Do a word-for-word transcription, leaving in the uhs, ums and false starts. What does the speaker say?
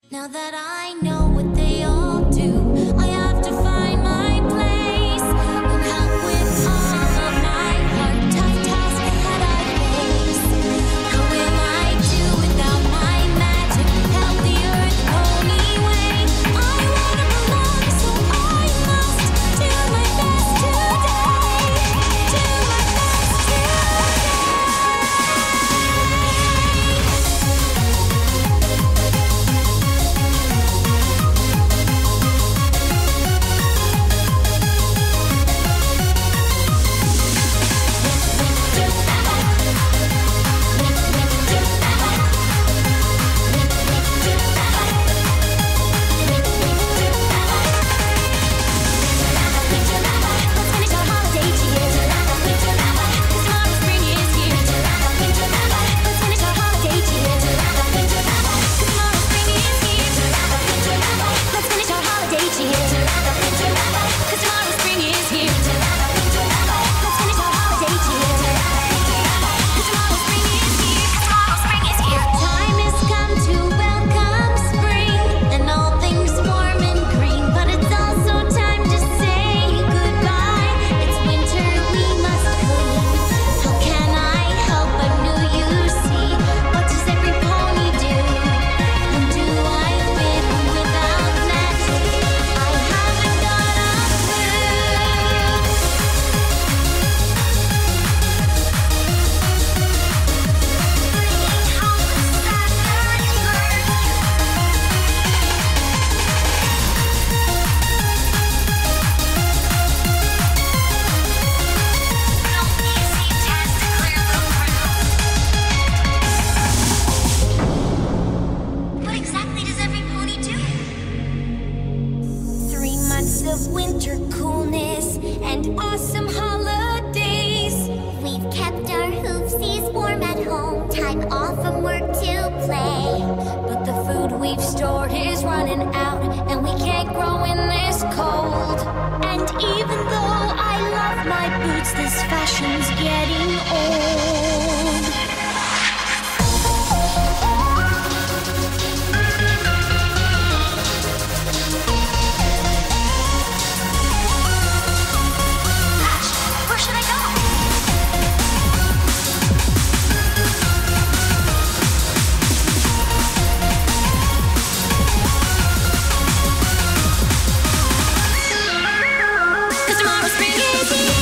Now that I know what they all do, I have to find my place and help with all of my hard, tough tasks that I face. How will I do without my magic? Help the earth pull me away. I wanna belong, so I must do my best today. Do my best today. Of winter coolness and awesome holidays. We've kept our hoofsies warm at home, time off from work to play. But the food we've stored is running out, and we can't grow in this cold. And even though I love my boots, this fashion's getting old. Tomorrow's spring is here.